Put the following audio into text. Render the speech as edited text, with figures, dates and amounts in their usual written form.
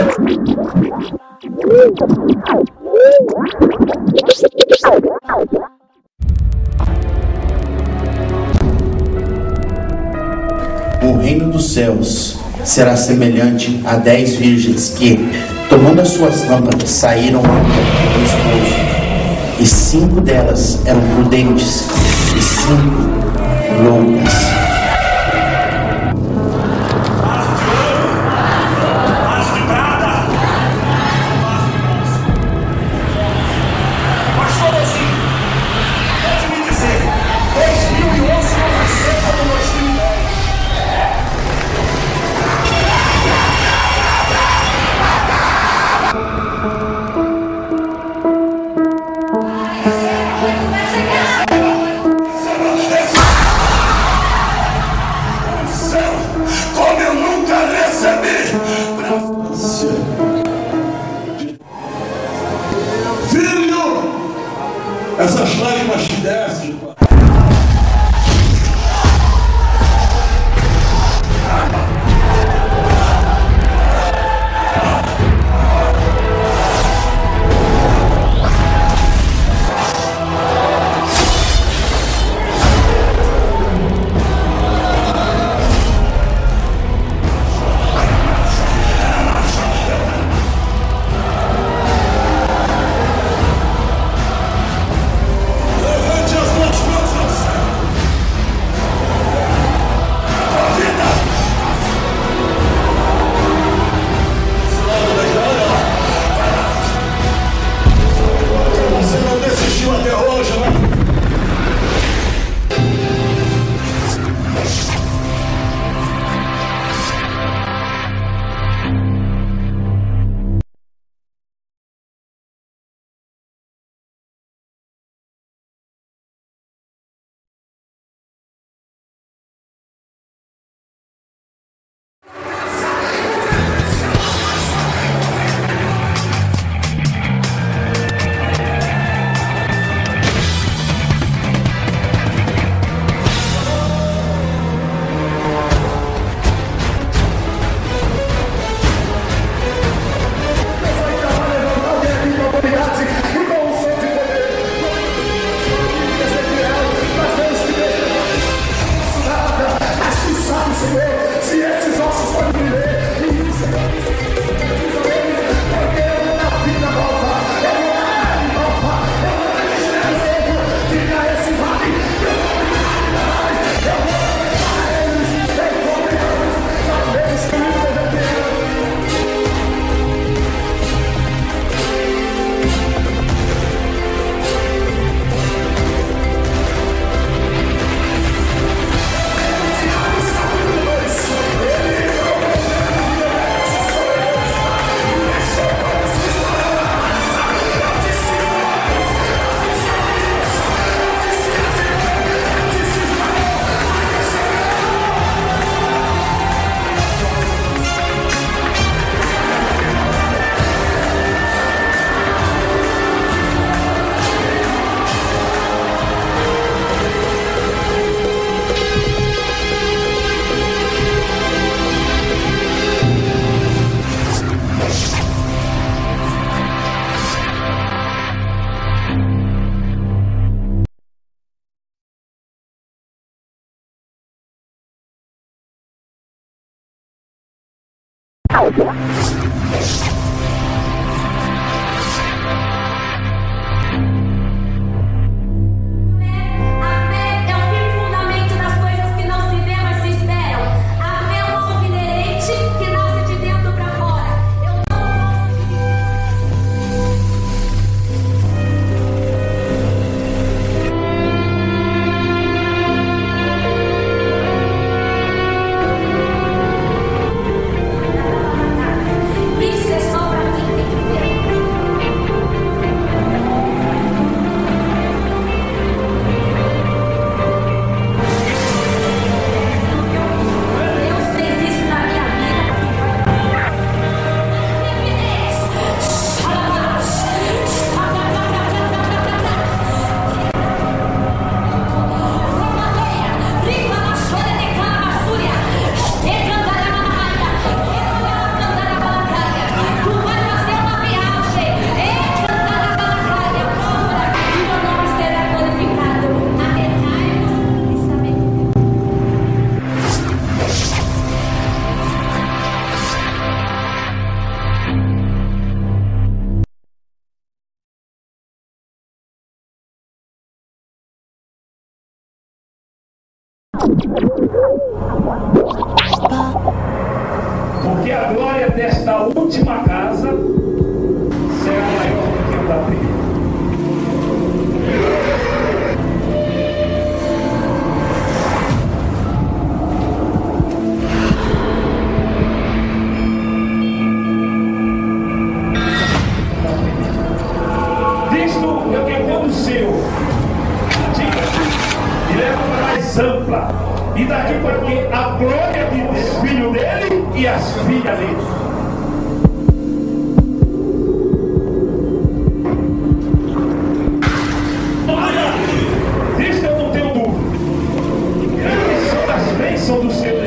O reino dos céus será semelhante a 10 virgens que, tomando as suas lâmpadas, saíram do esposo. E 5 delas eram prudentes e 5 loucas. Essas lágrimas te descem. Isso é só Porque a glória desta última casa será maior do que a da primeira. Cristo é o que conduziu, e leva para mais ampla, e daqui para que a glória do filho dele e as filhas dele. Olha, Cristo eu não tenho dúvida, é a missão das bênçãos do Senhor.